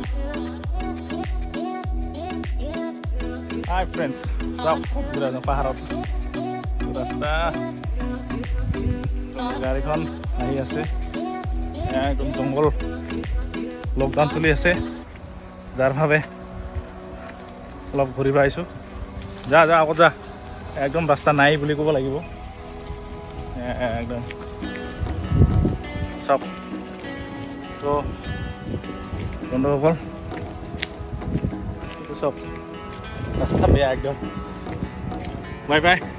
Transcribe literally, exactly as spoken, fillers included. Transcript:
Hi friends, stop. Sudah ada paharot. Rasta. গাড়ীখন আহি আছে একদম জংঘল লকডাউন চলি আছে যাৰ ভাৱে অলপ ঘূৰিব আহিছোঁ যা যা আগত যা একদম ৰাস্তা নাই বুলি ক'ব লাগিব একদম চব তো বন্ধুসকল চব ৰাস্তা বেয়া একদম বাই বাই